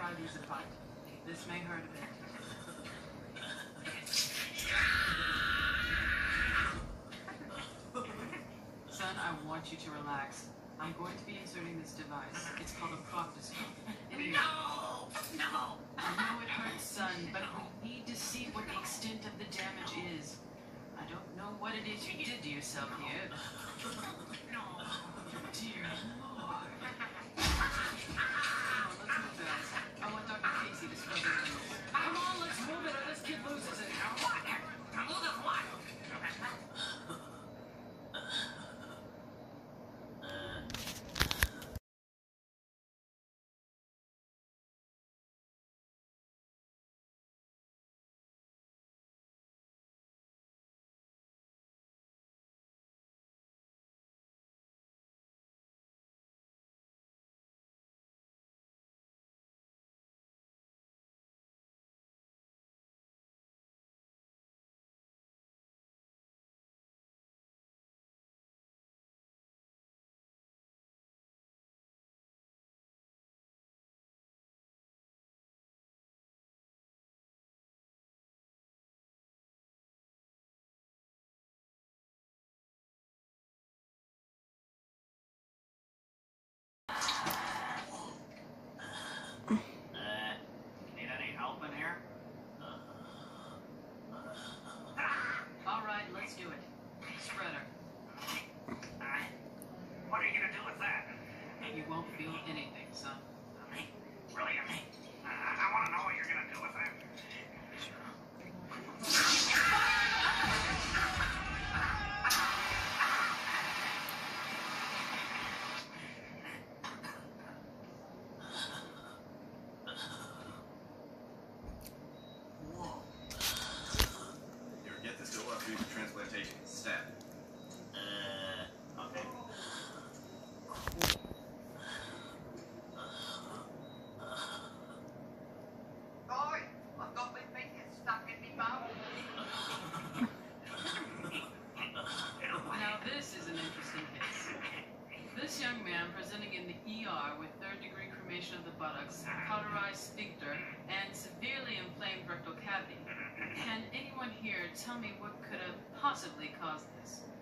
I'll use a butt. This may hurt a bit. Son, I want you to relax. I'm going to be inserting this device. It's called a proctoscope. No! No! I know it hurts, son, but we need to see what the extent of the damage is. I don't know what it is you did to yourself here. No! Dear Lord. Come on, let's move, guys. I want Dr. Casey to scrub it in. Come on, let's move it or this kid loses it. What? Loses what? Need any help in here? All right, let's do it. Spreader. What are you gonna do with that? You won't feel anything, son. Really? I want to know what you're gonna do with that. Whoa. Here, get this door after your transplantation. Stab. Okay. Oi, I've got my fingers stuck in me mouth. Now this is an interesting case. This young man presenting in the ER with third-degree cremation of the buttocks, cauterized sphincter, and severely inflamed rectal cavity. Can anyone here tell me what could have possibly caused this?